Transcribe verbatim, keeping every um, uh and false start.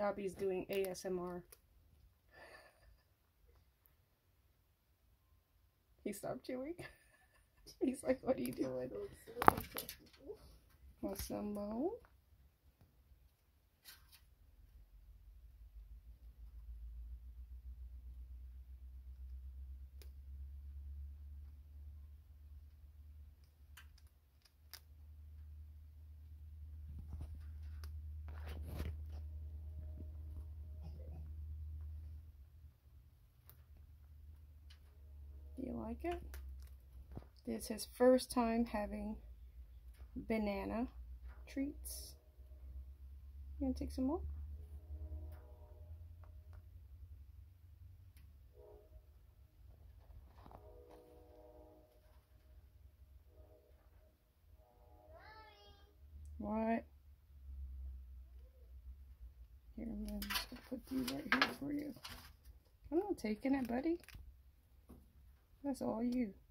Dobby's doing A S M R. He stopped chewing. He's like, what are you doing? Want some more? Do you like it? This is his first time having banana treats. You gonna take some more? What? Here, I'm just gonna put these right here for you. I'm not taking it, buddy. That's all you.